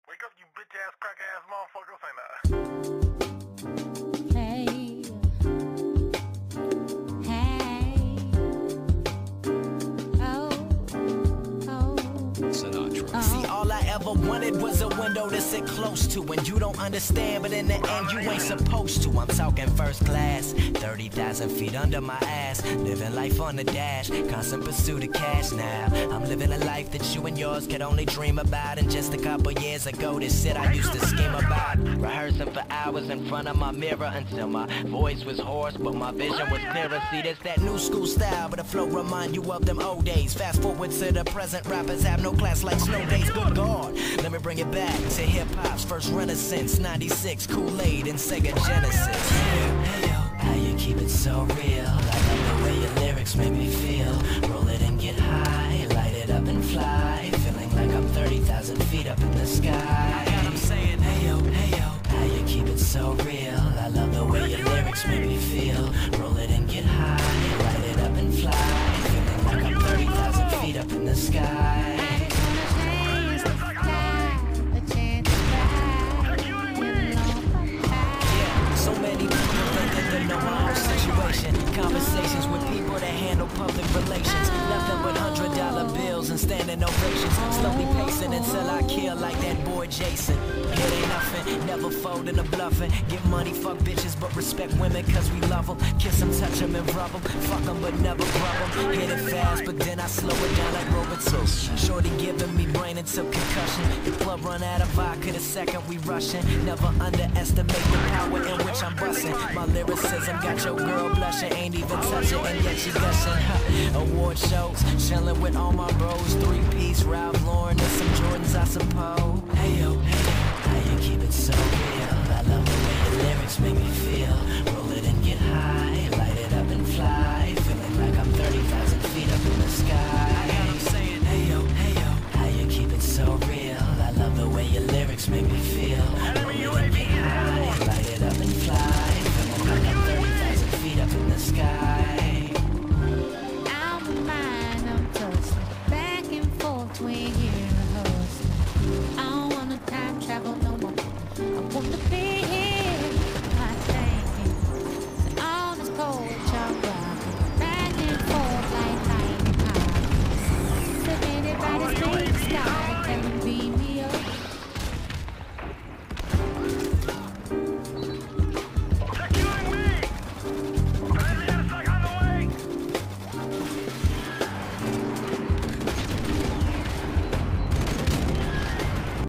Wake up, you bitch ass crack ass motherfucker. Say nah. Hey, hey, oh, Sinatra. See, all I ever wanted was a window to sit close to. And you don't understand, but in the end, you ain't supposed to. I'm talking first class, 30,000 feet under my ass. Living life on the dash, constant pursuit of cash now. I'm living a life that you and yours could only dream about. And just a couple years ago, this shit I used to scheme about. Rehearsing for hours in front of my mirror until my voice was hoarse, but my vision was clearer. See, there's that new school style, but the flow remind you of them old days. Fast forward to the present, rappers have no class like snow days. Good God, let me bring it back to hip-hop's first renaissance. 96, Kool-Aid and Sega Genesis. Hey, yo, how you keep it so real? I love the way your lyrics make me feel. Roll it and get high, light it up and fly. Feeling like I'm 30,000 feet up in the sky. I'm saying, hey yo, how you keep it so real? I love the way your lyrics make me feel. Roll it and get high, light it up and fly. Feeling like I'm 30,000 feet up in the sky. So many people think that they know my whole situation. Conversations with people that handle public relations. Nothing but $100 bills and standing ovations. Slowly pacing until I kill like that boy Jason. It ain't nothing, never folding or bluffing. Get money, fuck bitches, but respect women cause we love them. Kiss them, touch them and rub them. Fuck them but never rub them. Hit it fast but then I slow it down like Roboto. Shorty giving me brain until concussion. The club run out of vodka the second we rushing. Never underestimate the power in which I'm busting. My lyricism got your girl blushing. Ain't even touching and yet she gushing. Award shows, chilling with all my bros. 3-piece, Ralph Lauren and some Jordans I suppose. Hey yo, how you keep it so real? I love the way your lyrics make me feel. Roll it and get high, light it up and fly. Feeling like I'm 30,000 feet up in the sky. I'm saying, hey yo, how you keep it so real? I love the way your lyrics make me